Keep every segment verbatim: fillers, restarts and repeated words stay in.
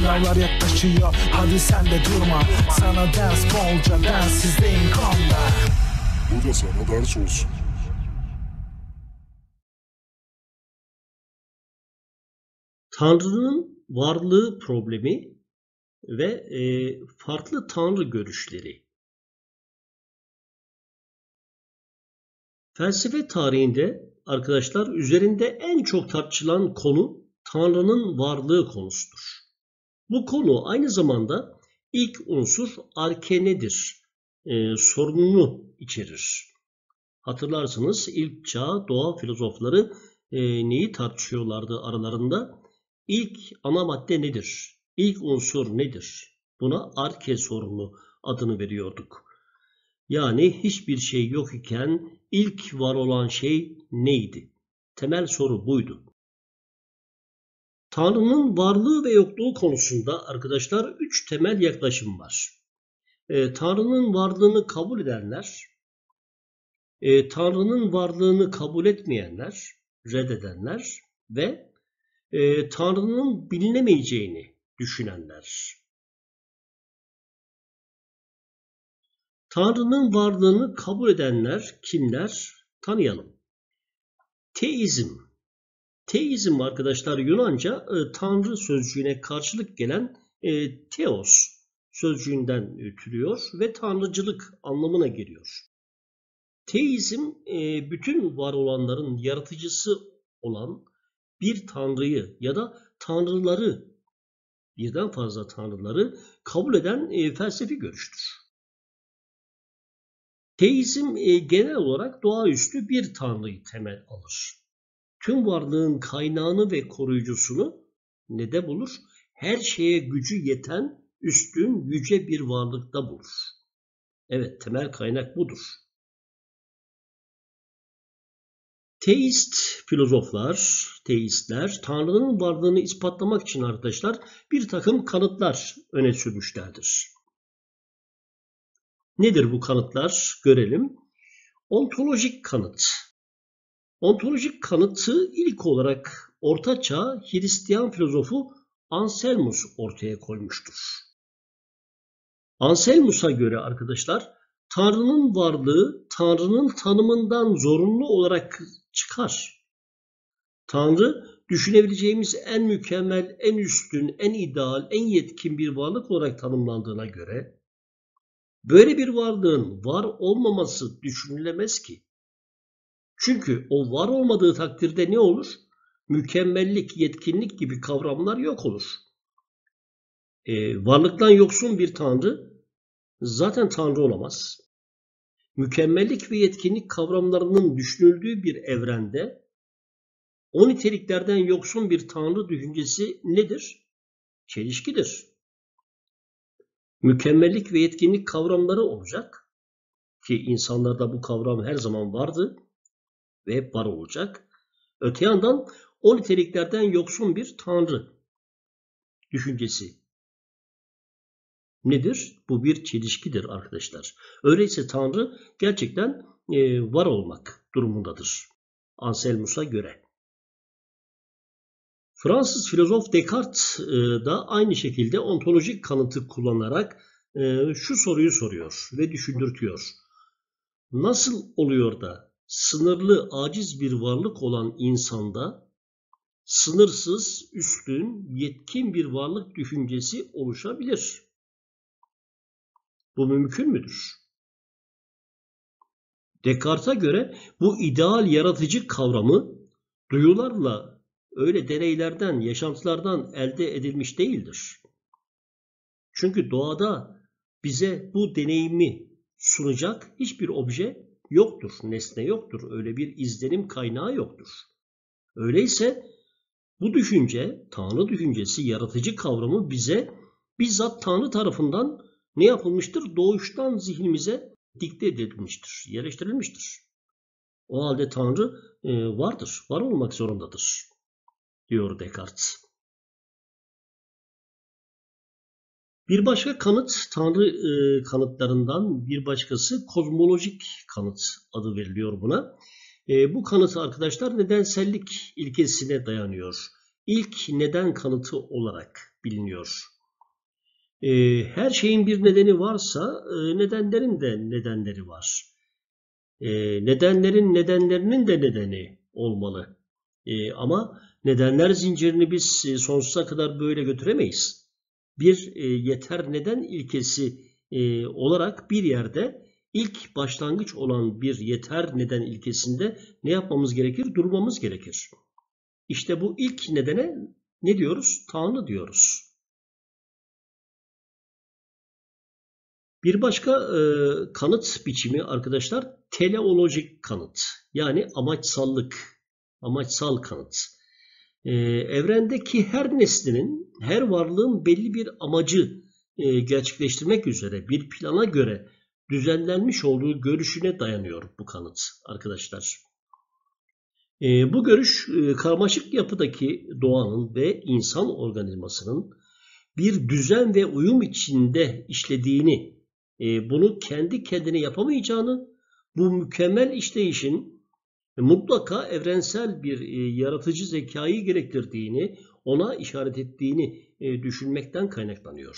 Sınavlar yaklaşıyor, hadi sen de durma. Sana ders bolca, densizliğin konda. Bu da sana ders olsun. Tanrı'nın varlığı problemi ve e, farklı tanrı görüşleri. Felsefe tarihinde arkadaşlar üzerinde en çok tartışılan konu Tanrı'nın varlığı konusudur. Bu konu aynı zamanda ilk unsur arke nedir e, sorununu içerir. Hatırlarsınız ilk çağ doğa filozofları e, neyi tartışıyorlardı aralarında? İlk ana madde nedir? İlk unsur nedir? Buna arke sorunu adını veriyorduk. Yani hiçbir şey yok iken ilk var olan şey neydi? Temel soru buydu. Tanrı'nın varlığı ve yokluğu konusunda arkadaşlar üç temel yaklaşım var. E, Tanrı'nın varlığını kabul edenler, e, Tanrı'nın varlığını kabul etmeyenler, reddedenler ve e, Tanrı'nın bilinemeyeceğini düşünenler. Tanrı'nın varlığını kabul edenler kimler? Tanıyalım. Teizm. Teizm arkadaşlar Yunanca e, Tanrı sözcüğüne karşılık gelen e, theos sözcüğünden türüyor ve tanrıcılık anlamına geliyor. Teizm e, bütün var olanların yaratıcısı olan bir tanrıyı ya da tanrıları, birden fazla tanrıları kabul eden e, felsefi görüştür. Teizm e, genel olarak doğaüstü bir tanrıyı temel alır. Tüm varlığın kaynağını ve koruyucusunu ne de bulur? Her şeye gücü yeten, üstün, yüce bir varlıkta bulur. Evet, temel kaynak budur. Teist filozoflar, teistler, Tanrı'nın varlığını ispatlamak için arkadaşlar bir takım kanıtlar öne sürmüşlerdir. Nedir bu kanıtlar? Görelim. Ontolojik kanıt. Ontolojik kanıtı ilk olarak Orta Çağ Hristiyan filozofu Anselmus ortaya koymuştur. Anselmus'a göre arkadaşlar Tanrı'nın varlığı Tanrı'nın tanımından zorunlu olarak çıkar. Tanrı düşünebileceğimiz en mükemmel, en üstün, en ideal, en yetkin bir varlık olarak tanımlandığına göre böyle bir varlığın var olmaması düşünülemez ki. Çünkü o var olmadığı takdirde ne olur? Mükemmellik, yetkinlik gibi kavramlar yok olur. E, varlıktan yoksun bir tanrı zaten tanrı olamaz. Mükemmellik ve yetkinlik kavramlarının düşünüldüğü bir evrende o niteliklerden yoksun bir tanrı düşüncesi nedir? Çelişkidir. Mükemmellik ve yetkinlik kavramları olacak ki insanlarda bu kavram her zaman vardı ve hep var olacak. Öte yandan o niteliklerden yoksun bir tanrı düşüncesi nedir? Bu bir çelişkidir arkadaşlar. Öyleyse tanrı gerçekten e, var olmak durumundadır. Anselmus'a göre. Fransız filozof Descartes e, da aynı şekilde ontolojik kanıtı kullanarak e, şu soruyu soruyor ve düşündürtüyor. Nasıl oluyor da sınırlı, aciz bir varlık olan insanda sınırsız, üstün, yetkin bir varlık düşüncesi oluşabilir? Bu mümkün müdür? Descartes'a göre bu ideal yaratıcı kavramı duyularla, öyle deneylerden, yaşantılardan elde edilmiş değildir. Çünkü doğada bize bu deneyimi sunacak hiçbir obje yoktur, nesne yoktur, öyle bir izlenim kaynağı yoktur. Öyleyse bu düşünce, Tanrı düşüncesi, yaratıcı kavramı bize bizzat Tanrı tarafından ne yapılmıştır? Doğuştan zihnimize dikte edilmiştir, yerleştirilmiştir. O halde Tanrı e, vardır, var olmak zorundadır, diyor Descartes. Bir başka kanıt, Tanrı e, kanıtlarından bir başkası kozmolojik kanıt adı veriliyor buna. E, bu kanıt arkadaşlar nedensellik ilkesine dayanıyor. İlk neden kanıtı olarak biliniyor. E, her şeyin bir nedeni varsa e, nedenlerin de nedenleri var. E, nedenlerin nedenlerinin de nedeni olmalı. E, ama nedenler zincirini biz e, sonsuza kadar böyle götüremeyiz. Bir e, yeter neden ilkesi e, olarak bir yerde ilk başlangıç olan bir yeter neden ilkesinde ne yapmamız gerekir? Durmamız gerekir. İşte bu ilk nedene ne diyoruz? Tanrı diyoruz. Bir başka e, kanıt biçimi arkadaşlar teleolojik kanıt. Yani amaçsallık, amaçsal kanıt. E, evrendeki her nesnenin, her varlığın belli bir amacı e, gerçekleştirmek üzere bir plana göre düzenlenmiş olduğu görüşüne dayanıyor bu kanıt arkadaşlar. E, bu görüş e, karmaşık yapıdaki doğanın ve insan organizmasının bir düzen ve uyum içinde işlediğini, e, bunu kendi kendine yapamayacağını, bu mükemmel işleyişin mutlaka evrensel bir e, yaratıcı zekayı gerektirdiğini, ona işaret ettiğini e, düşünmekten kaynaklanıyor.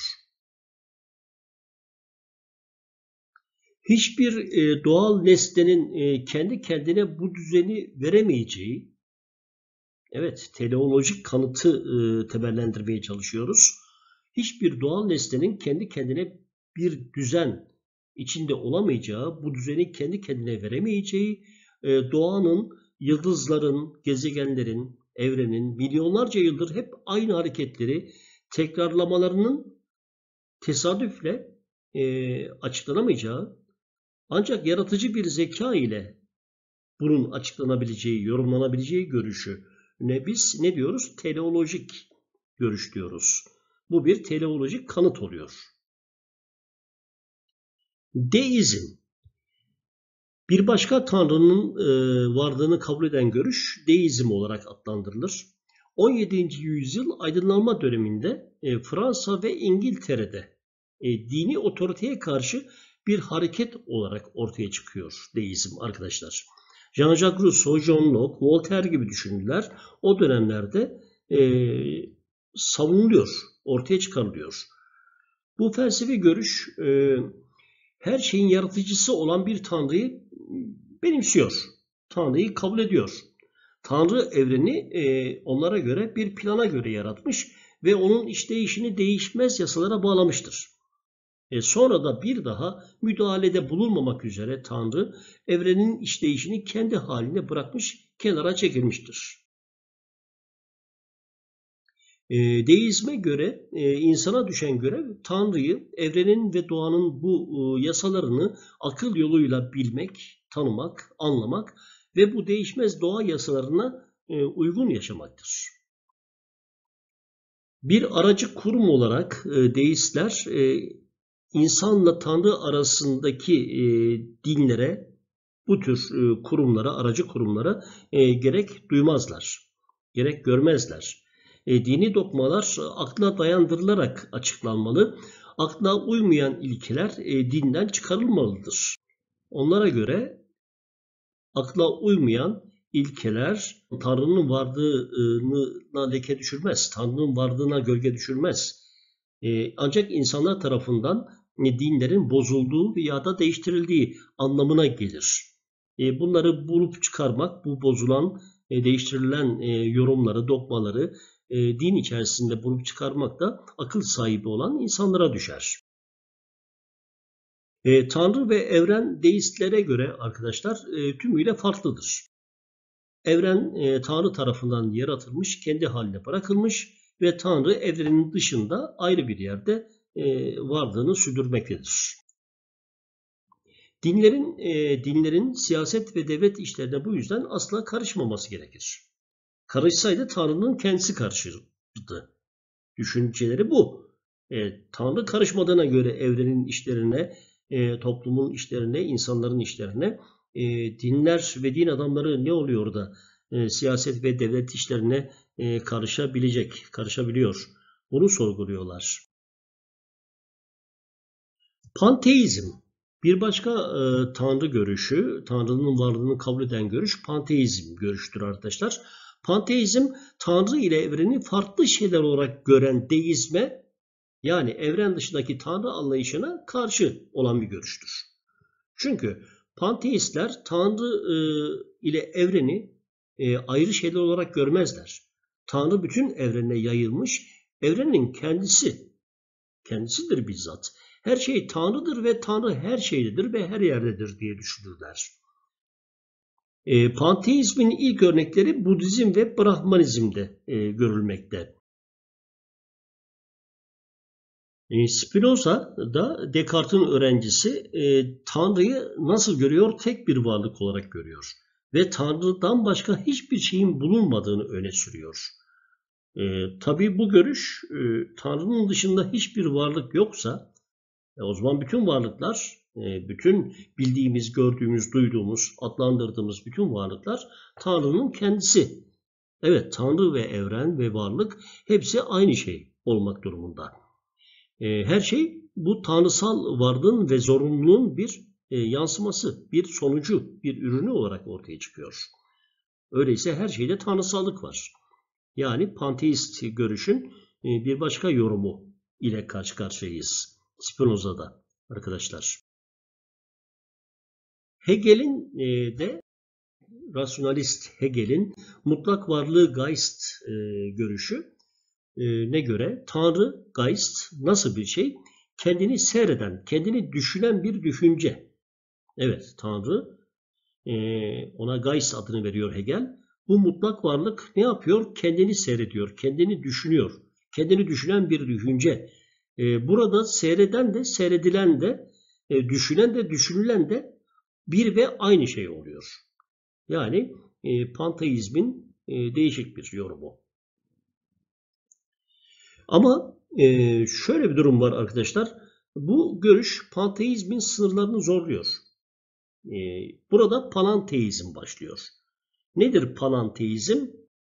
Hiçbir e, doğal nesnenin e, kendi kendine bu düzeni veremeyeceği, evet teleolojik kanıtı e, temellendirmeye çalışıyoruz. Hiçbir doğal nesnenin kendi kendine bir düzen içinde olamayacağı, bu düzeni kendi kendine veremeyeceği, e, doğanın, yıldızların, gezegenlerin, evrenin milyonlarca yıldır hep aynı hareketleri tekrarlamalarının tesadüfle e, açıklanamayacağı, ancak yaratıcı bir zeka ile bunun açıklanabileceği, yorumlanabileceği görüşü ne biz ne diyoruz? Teleolojik görüş diyoruz. Bu bir teleolojik kanıt oluyor. Deizm. Bir başka tanrının e, varlığını kabul eden görüş deizm olarak adlandırılır. on yedinci yüzyıl aydınlanma döneminde e, Fransa ve İngiltere'de e, dini otoriteye karşı bir hareket olarak ortaya çıkıyor deizm arkadaşlar. Jean-Jacques Rousseau, John Locke, Voltaire gibi düşünürler o dönemlerde e, savunuluyor, ortaya çıkarılıyor. Bu felsefi görüş e, her şeyin yaratıcısı olan bir tanrıyı benimsiyor. Tanrıyı kabul ediyor. Tanrı evreni e, onlara göre bir plana göre yaratmış ve onun işleyişini değişmez yasalara bağlamıştır. E, sonra da bir daha müdahalede bulunmamak üzere Tanrı evrenin işleyişini kendi haline bırakmış, kenara çekilmiştir. E, deizme göre e, insana düşen görev Tanrı'yı, evrenin ve doğanın bu e, yasalarını akıl yoluyla bilmek, tanımak, anlamak ve bu değişmez doğa yasalarına e, uygun yaşamaktır. Bir aracı kurum olarak e, deistler e, insanla Tanrı arasındaki e, dinlere, bu tür e, kurumlara, aracı kurumlara e, gerek duymazlar, gerek görmezler. E, dini dokmalar akla dayandırılarak açıklanmalı. Akla uymayan ilkeler e, dinden çıkarılmalıdır. Onlara göre akla uymayan ilkeler Tanrı'nın varlığına leke düşürmez, Tanrı'nın varlığına gölge düşürmez. E, ancak insanlar tarafından e, dinlerin bozulduğu ya da değiştirildiği anlamına gelir. E, bunları bulup çıkarmak, bu bozulan, e, değiştirilen e, yorumları, dokmaları e, din içerisinde bulup çıkarmak da akıl sahibi olan insanlara düşer. E, Tanrı ve evren deistlere göre arkadaşlar e, tümüyle farklıdır. Evren e, Tanrı tarafından yaratılmış, kendi haline bırakılmış ve Tanrı evrenin dışında ayrı bir yerde e, varlığını sürdürmektedir. Dinlerin e, dinlerin siyaset ve devlet işlerine bu yüzden asla karışmaması gerekir. Karışsaydı Tanrı'nın kendisi karışırdı. Düşünceleri bu. E, Tanrı karışmadığına göre evrenin işlerine, e, toplumun işlerine, insanların işlerine, e, dinler ve din adamları ne oluyor da e, siyaset ve devlet işlerine e, karışabilecek, karışabiliyor. Bunu sorguluyorlar. Panteizm. Bir başka e, tanrı görüşü, Tanrı'nın varlığını kabul eden görüş panteizm görüştür arkadaşlar. Panteizm, Tanrı ile evreni farklı şeyler olarak gören deizme, yani evren dışındaki Tanrı anlayışına karşı olan bir görüştür. Çünkü panteistler Tanrı e, ile evreni e, ayrı şeyler olarak görmezler. Tanrı bütün evrene yayılmış, evrenin kendisi, kendisidir bizzat. Her şey Tanrı'dır ve Tanrı her şeydedir ve her yerdedir diye düşünürler. E, panteizmin ilk örnekleri Budizm ve Brahmanizm'de e, görülmekte. E, Spinoza da Descartes'in öğrencisi, e, Tanrı'yı nasıl görüyor? Tek bir varlık olarak görüyor. Ve Tanrı'dan başka hiçbir şeyin bulunmadığını öne sürüyor. E, tabii bu görüş, e, Tanrı'nın dışında hiçbir varlık yoksa, e, o zaman bütün varlıklar, e, bütün bildiğimiz, gördüğümüz, duyduğumuz, adlandırdığımız bütün varlıklar Tanrı'nın kendisi. Evet, Tanrı ve evren ve varlık hepsi aynı şey olmak durumunda. E, her şey bu tanrısal varlığın ve zorunluluğun bir e, yansıması, bir sonucu, bir ürünü olarak ortaya çıkıyor. Öyleyse her şeyde tanrısallık var. Yani panteist görüşün e, bir başka yorumu ile karşı karşıyayız Spinoza'da arkadaşlar. Hegel'in e, de rasyonalist Hegel'in mutlak varlığı Geist e, görüşü e, ne göre Tanrı, Geist nasıl bir şey? Kendini seyreden, kendini düşünen bir düşünce. Evet, Tanrı, e, ona Geist adını veriyor Hegel. Bu mutlak varlık ne yapıyor? Kendini seyrediyor, kendini düşünüyor. Kendini düşünen bir düşünce. E, burada seyreden de, seyredilen de, e, düşünen de, düşünülen de bir ve aynı şey oluyor. Yani e, panteizmin e, değişik bir yorumu. Ama e, şöyle bir durum var arkadaşlar. Bu görüş panteizmin sınırlarını zorluyor. E, burada panenteizm başlıyor. Nedir panenteizm?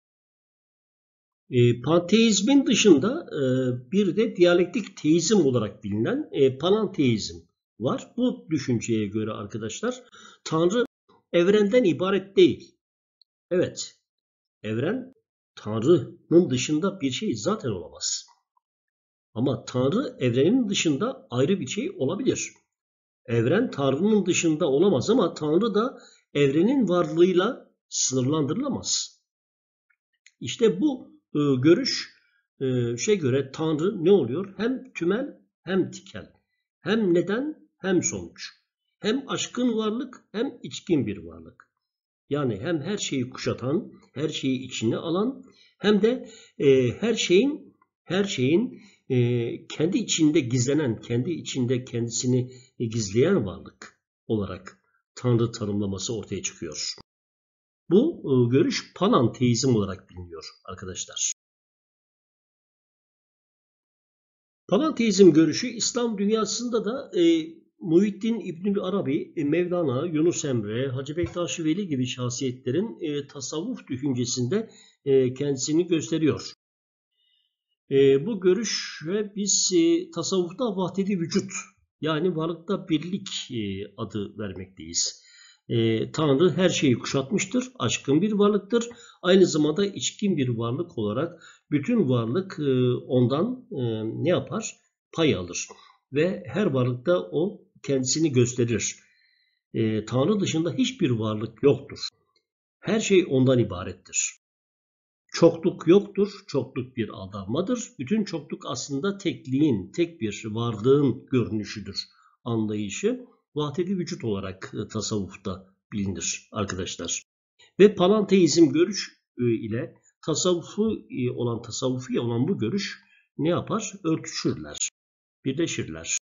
E, panteizmin dışında e, bir de diyalektik teizm olarak bilinen e, panenteizm var. Bu düşünceye göre arkadaşlar Tanrı evrenden ibaret değil. Evet, evren Tanrı'nın dışında bir şey zaten olamaz. Ama Tanrı evrenin dışında ayrı bir şey olabilir. Evren Tanrı'nın dışında olamaz ama Tanrı da evrenin varlığıyla sınırlandırılamaz. İşte bu e, görüş e, şey göre Tanrı ne oluyor? Hem tümel hem tikel. Hem neden hem sonuç. Hem aşkın varlık hem içkin bir varlık. Yani hem her şeyi kuşatan, her şeyi içine alan hem de e, her şeyin her şeyin e, kendi içinde gizlenen, kendi içinde kendisini e, gizleyen varlık olarak Tanrı tanımlaması ortaya çıkıyor. Bu e, görüş panenteizm olarak biliniyor arkadaşlar. Panenteizm görüşü İslam dünyasında da e, Muhyiddin İbnül Arabi, Mevlana, Yunus Emre, Hacı Bektaş Veli gibi şahsiyetlerin e, tasavvuf düşüncesinde e, kendisini gösteriyor. E, bu görüşe biz e, tasavvufta vahdedi vücut, yani varlıkta birlik e, adı vermekteyiz. E, Tanrı her şeyi kuşatmıştır, aşkın bir varlıktır. Aynı zamanda içkin bir varlık olarak bütün varlık e, ondan e, ne yapar? Pay alır. Ve her varlıkta o kendisini gösterir. E, Tanrı dışında hiçbir varlık yoktur. Her şey ondan ibarettir. Çokluk yoktur. Çokluk bir aldanmadır. Bütün çokluk aslında tekliğin, tek bir varlığın görünüşüdür. Anlayışı vahdedi vücut olarak tasavvufta bilinir arkadaşlar. Ve panenteizm görüş ile tasavvufu olan tasavvufi olan bu görüş ne yapar? Örtüşürler, birleşirler.